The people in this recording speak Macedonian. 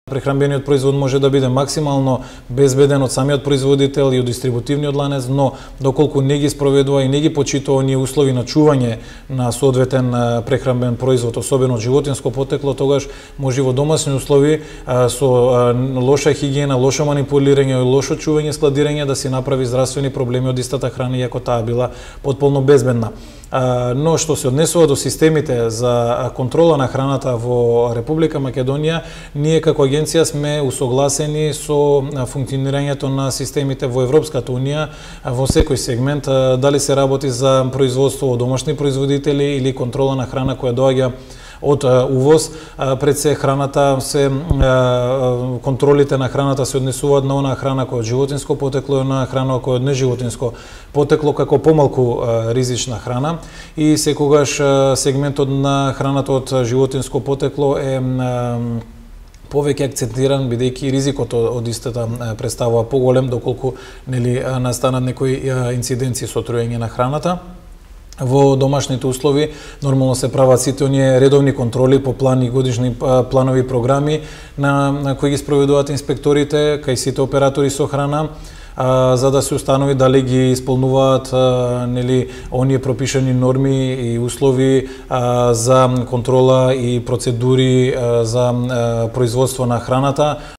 Прехранбениот производ може да биде максимално безбеден од самиот производител и од дистрибутивниот ланец, но доколку не ги спроведува и не ги почитува оние услови на чување на соодветен прехранбен производ, особено од животинско потекло, тогаш може во домашни услови со лоша хигиена, лошо манипулирање и лошо чување, складирање да си направи здравствени проблеми од истата храна, иако таа била потполно безбедна. Но што се однесува до системите за контрола на храната во Република Македонија, ние како агенција сме усогласени со функционирањето на системите во Европската Унија во секој сегмент, дали се работи за производство од домашни производители или контрола на храна која доаѓа од увоз. Пред се храната контролите на храната се однесуваат на онаа храна која од животинско потекло и на храна која од неживотинско потекло како помалку ризична храна, и секогаш сегментот на храната од животинско потекло е повеќе акцентиран, бидејќи ризикот од истата представува поголем доколку настанат некои инциденции со труење на храната. Во домашните услови нормално се прават сите оние редовни контроли по план и годишни планови програми на кои ги спроведуваат инспекторите кај сите оператори со храна, за да се установи дали ги исполнуваат оние пропишани норми и услови за контрола и процедури за производство на храната,